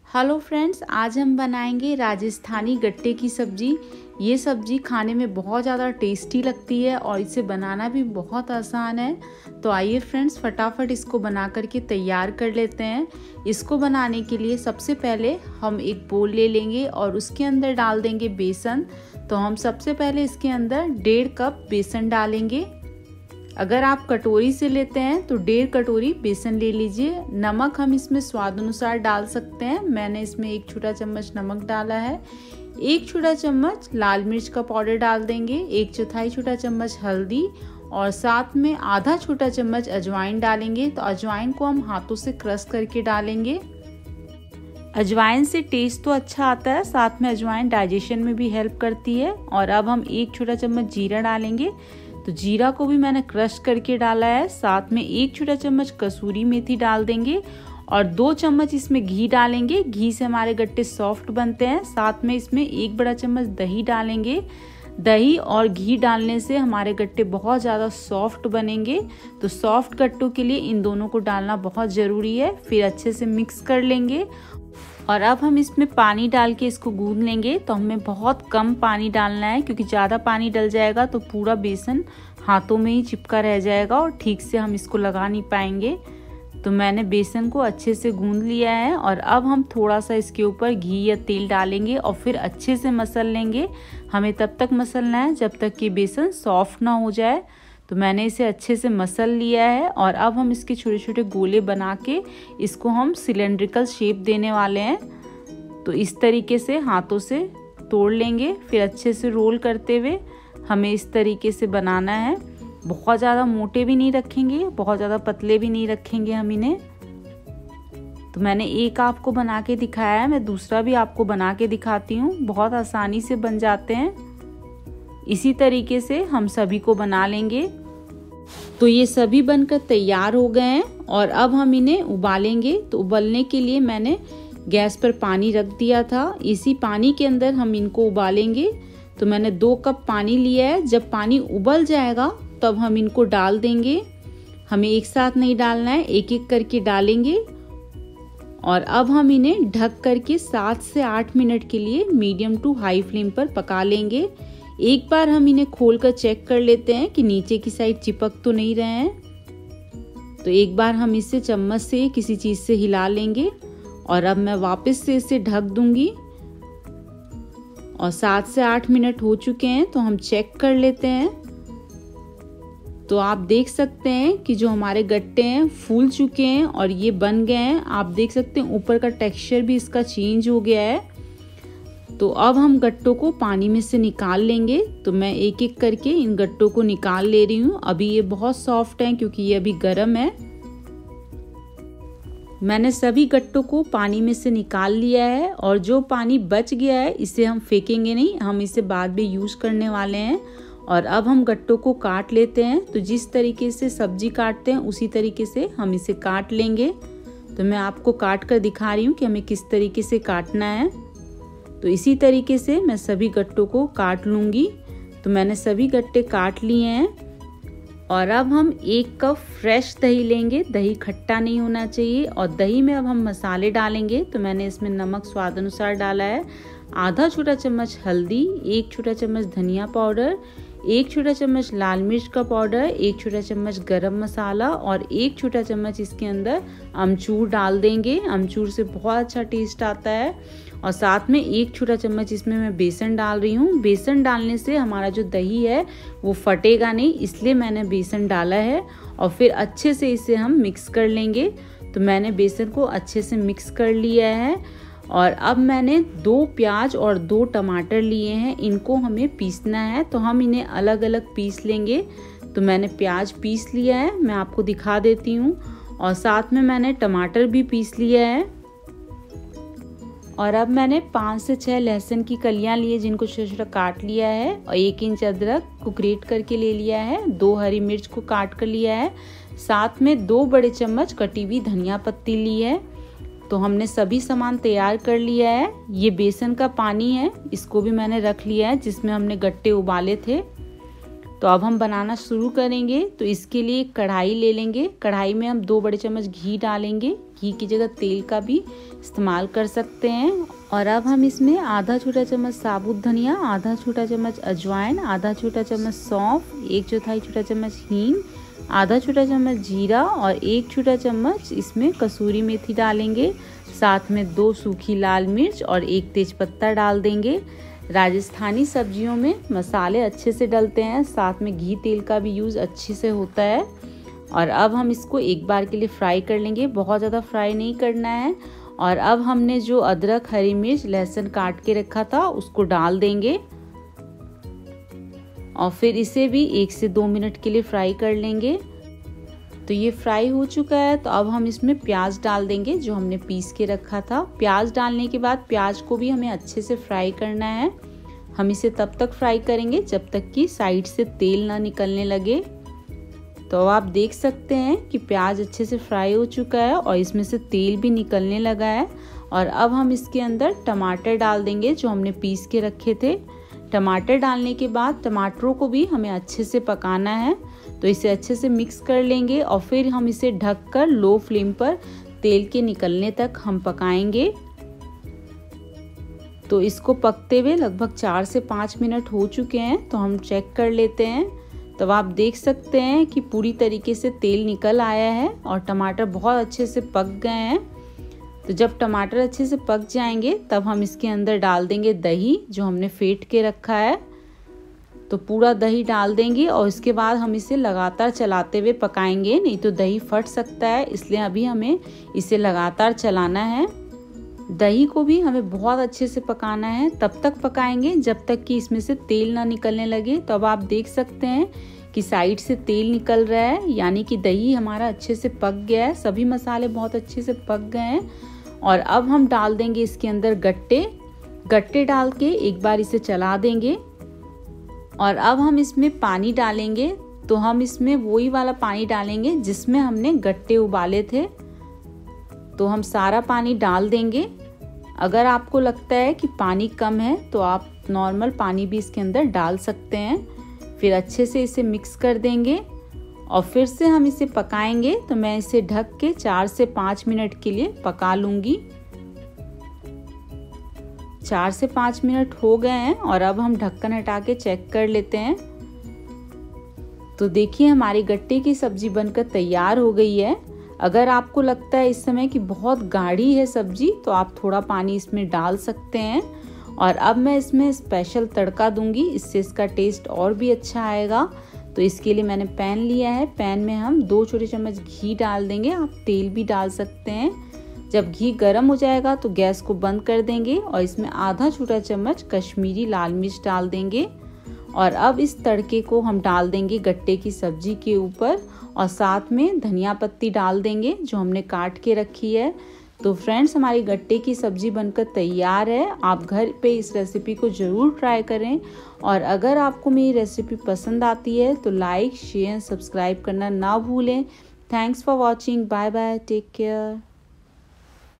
Hello friends, आज हम बनाएंगे राजस्थानी गट्टे की सब्ज़ी। ये सब्ज़ी खाने में बहुत ज़्यादा टेस्टी लगती है और इसे बनाना भी बहुत आसान है। तो आइए फ्रेंड्स, फटाफट इसको बना करके तैयार कर लेते हैं। इसको बनाने के लिए सबसे पहले हम एक बोल ले लेंगे और उसके अंदर डाल देंगे बेसन। तो हम सबसे पहले इसके अंदर 1.5 कप बेसन डालेंगे। अगर आप कटोरी से लेते हैं तो 1.5 कटोरी बेसन ले लीजिए। नमक हम इसमें स्वाद अनुसार डाल सकते हैं। मैंने इसमें 1 छोटा चम्मच नमक डाला है। 1 छोटा चम्मच लाल मिर्च का पाउडर डाल देंगे। 1/4 छोटा चम्मच हल्दी और साथ में आधा छोटा चम्मच अजवाइन डालेंगे। तो अजवाइन को हम हाथों से क्रश करके डालेंगे। अजवाइन से टेस्ट तो अच्छा आता है, साथ में अजवाइन डाइजेशन में भी हेल्प करती है। और अब हम 1 छोटा चम्मच जीरा डालेंगे। तो जीरा को भी मैंने क्रश करके डाला है। साथ में 1 छोटा चम्मच कसूरी मेथी डाल देंगे और 2 चम्मच इसमें घी डालेंगे। घी से हमारे गट्टे सॉफ्ट बनते हैं। साथ में इसमें 1 बड़ा चम्मच दही डालेंगे। दही और घी डालने से हमारे गट्टे बहुत ज़्यादा सॉफ्ट बनेंगे। तो सॉफ्ट गट्टों के लिए इन दोनों को डालना बहुत ज़रूरी है। फिर अच्छे से मिक्स कर लेंगे और अब हम इसमें पानी डाल के इसको गूंद लेंगे। तो हमें बहुत कम पानी डालना है, क्योंकि ज़्यादा पानी डल जाएगा तो पूरा बेसन हाथों में ही चिपका रह जाएगा और ठीक से हम इसको लगा नहीं पाएंगे। तो मैंने बेसन को अच्छे से गूंद लिया है और अब हम थोड़ा सा इसके ऊपर घी या तेल डालेंगे और फिर अच्छे से मसल लेंगे। हमें तब तक मसलना है जब तक कि बेसन सॉफ्ट ना हो जाए। तो मैंने इसे अच्छे से मसल लिया है और अब हम इसके छोटे छोटे गोले बना के इसको हम सिलेंड्रिकल शेप देने वाले हैं। तो इस तरीके से हाथों से तोड़ लेंगे। फिर अच्छे से रोल करते हुए हमें इस तरीके से बनाना है। बहुत ज़्यादा मोटे भी नहीं रखेंगे, बहुत ज़्यादा पतले भी नहीं रखेंगे हम इन्हें। तो मैंने एक आपको बना के दिखाया है, मैं दूसरा भी आपको बना के दिखाती हूँ। बहुत आसानी से बन जाते हैं। इसी तरीके से हम सभी को बना लेंगे। तो ये सभी बनकर तैयार हो गए हैं और अब हम इन्हें उबालेंगे। तो उबलने के लिए मैंने गैस पर पानी रख दिया था। इसी पानी के अंदर हम इनको उबालेंगे। तो मैंने 2 कप पानी लिया है। जब पानी उबल जाएगा तब हम इनको डाल देंगे। हमें एक साथ नहीं डालना है, एक एक करके डालेंगे। और अब हम इन्हें ढक करके 7 से 8 मिनट के लिए मीडियम टू हाई फ्लेम पर पका लेंगे। एक बार हम इन्हें खोल कर चेक कर लेते हैं कि नीचे की साइड चिपक तो नहीं रहे हैं। तो एक बार हम इसे चम्मच से किसी चीज़ से हिला लेंगे और अब मैं वापस से इसे ढक दूंगी। और 7 से 8 मिनट हो चुके हैं, तो हम चेक कर लेते हैं। तो आप देख सकते हैं कि जो हमारे गट्टे हैं फूल चुके हैं और ये बन गए हैं। आप देख सकते हैं ऊपर का टेक्सचर भी इसका चेंज हो गया है। तो अब हम गट्टों को पानी में से निकाल लेंगे। तो मैं एक एक करके इन गट्टों को निकाल ले रही हूँ। अभी ये बहुत सॉफ्ट हैं क्योंकि ये अभी गर्म है। मैंने सभी गट्टों को पानी में से निकाल लिया है और जो पानी बच गया है इसे हम फेंकेंगे नहीं, हम इसे बाद में यूज़ करने वाले हैं। और अब हम गट्टों को काट लेते हैं। तो जिस तरीके से सब्जी काटते हैं उसी तरीके से हम इसे काट लेंगे। तो मैं आपको काट कर दिखा रही हूँ कि हमें किस तरीके से काटना है। तो इसी तरीके से मैं सभी गट्टों को काट लूँगी। तो मैंने सभी गट्टे काट लिए हैं और अब हम 1 कप फ्रेश दही लेंगे। दही खट्टा नहीं होना चाहिए। और दही में अब हम मसाले डालेंगे। तो मैंने इसमें नमक स्वाद अनुसार डाला है, आधा छोटा चम्मच हल्दी, 1 छोटा चम्मच धनिया पाउडर, 1 छोटा चम्मच लाल मिर्च का पाउडर, 1 छोटा चम्मच गरम मसाला और 1 छोटा चम्मच इसके अंदर अमचूर डाल देंगे। अमचूर से बहुत अच्छा टेस्ट आता है। और साथ में 1 छोटा चम्मच इसमें मैं बेसन डाल रही हूँ। बेसन डालने से हमारा जो दही है वो फटेगा नहीं, इसलिए मैंने बेसन डाला है। और फिर अच्छे से इसे हम मिक्स कर लेंगे। तो मैंने बेसन को अच्छे से मिक्स कर लिया है। और अब मैंने 2 प्याज और 2 टमाटर लिए हैं। इनको हमें पीसना है, तो हम इन्हें अलग अलग पीस लेंगे। तो मैंने प्याज पीस लिया है, मैं आपको दिखा देती हूँ। और साथ में मैंने टमाटर भी पीस लिया है। और अब मैंने 5 से 6 लहसुन की कलियां लिए, जिनको छोटा छोटा काट लिया है। और 1 इंच अदरक को ग्रेट करके ले लिया है। 2 हरी मिर्च को काट कर लिया है। साथ में 2 बड़े चम्मच कटी हुई धनिया पत्ती ली है। तो हमने सभी सामान तैयार कर लिया है। ये बेसन का पानी है, इसको भी मैंने रख लिया है जिसमें हमने गट्टे उबाले थे। तो अब हम बनाना शुरू करेंगे। तो इसके लिए कढ़ाई ले लेंगे। कढ़ाई में हम 2 बड़े चम्मच घी डालेंगे। घी की जगह तेल का भी इस्तेमाल कर सकते हैं। और अब हम इसमें आधा छोटा चम्मच साबुत धनिया, आधा छोटा चम्मच अजवाइन, आधा छोटा चम्मच सौंफ, 1/4 छोटा चम्मच हींग, आधा छोटा चम्मच जीरा और 1 छोटा चम्मच इसमें कसूरी मेथी डालेंगे। साथ में 2 सूखी लाल मिर्च और 1 तेजपत्ता डाल देंगे। राजस्थानी सब्जियों में मसाले अच्छे से डलते हैं, साथ में घी तेल का भी यूज़ अच्छे से होता है। और अब हम इसको एक बार के लिए फ्राई कर लेंगे, बहुत ज़्यादा फ्राई नहीं करना है। और अब हमने जो अदरक, हरी मिर्च, लहसुन काट के रखा था उसको डाल देंगे और फिर इसे भी 1 से 2 मिनट के लिए फ्राई कर लेंगे। तो ये फ्राई हो चुका है, तो अब हम इसमें प्याज डाल देंगे जो हमने पीस के रखा था। प्याज डालने के बाद प्याज को भी हमें अच्छे से फ्राई करना है। हम इसे तब तक फ्राई करेंगे जब तक कि साइड से तेल ना निकलने लगे। तो आप देख सकते हैं कि प्याज अच्छे से फ्राई हो चुका है और इसमें से तेल भी निकलने लगा है। और अब हम इसके अंदर टमाटर डाल देंगे जो हमने पीस के रखे थे। टमाटर डालने के बाद टमाटरों को भी हमें अच्छे से पकाना है, तो इसे अच्छे से मिक्स कर लेंगे और फिर हम इसे ढककर लो फ्लेम पर तेल के निकलने तक हम पकाएंगे। तो इसको पकते हुए लगभग 4 से 5 मिनट हो चुके हैं, तो हम चेक कर लेते हैं। तब आप देख सकते हैं कि पूरी तरीके से तेल निकल आया है और टमाटर बहुत अच्छे से पक गए हैं। तो जब टमाटर अच्छे से पक जाएंगे तब हम इसके अंदर डाल देंगे दही जो हमने फेंट के रखा है। तो पूरा दही डाल देंगे और इसके बाद हम इसे लगातार चलाते हुए पकाएंगे, नहीं तो दही फट सकता है, इसलिए अभी हमें इसे लगातार चलाना है। दही को भी हमें बहुत अच्छे से पकाना है, तब तक पकाएंगे जब तक कि इसमें से तेल ना निकलने लगे। तो अब आप देख सकते हैं कि साइड से तेल निकल रहा है, यानी कि दही हमारा अच्छे से पक गया है, सभी मसाले बहुत अच्छे से पक गए हैं। और अब हम डाल देंगे इसके अंदर गट्टे डाल के एक बार इसे चला देंगे। और अब हम इसमें पानी डालेंगे, तो हम इसमें वही वाला पानी डालेंगे जिसमें हमने गट्टे उबाले थे। तो हम सारा पानी डाल देंगे। अगर आपको लगता है कि पानी कम है तो आप नॉर्मल पानी भी इसके अंदर डाल सकते हैं। फिर अच्छे से इसे मिक्स कर देंगे और फिर से हम इसे पकाएंगे। तो मैं इसे ढक के 4 से 5 मिनट के लिए पका लूँगी। 4 से 5 मिनट हो गए हैं और अब हम ढक्कन हटा के चेक कर लेते हैं। तो देखिए हमारी गट्टे की सब्जी बनकर तैयार हो गई है। अगर आपको लगता है इस समय कि बहुत गाढ़ी है सब्जी तो आप थोड़ा पानी इसमें डाल सकते हैं। और अब मैं इसमें स्पेशल तड़का दूंगी, इससे इसका टेस्ट और भी अच्छा आएगा। तो इसके लिए मैंने पैन लिया है, पैन में हम 2 छोटे चम्मच घी डाल देंगे, आप तेल भी डाल सकते हैं। जब घी गर्म हो जाएगा तो गैस को बंद कर देंगे और इसमें आधा छोटा चम्मच कश्मीरी लाल मिर्च डाल देंगे। और अब इस तड़के को हम डाल देंगे गट्टे की सब्जी के ऊपर और साथ में धनिया पत्ती डाल देंगे जो हमने काट के रखी है। तो फ्रेंड्स हमारी गट्टे की सब्जी बनकर तैयार है। आप घर पे इस रेसिपी को ज़रूर ट्राई करें और अगर आपको मेरी रेसिपी पसंद आती है तो लाइक, शेयर, सब्सक्राइब करना ना भूलें। Thanks for watching. Bye bye, take care.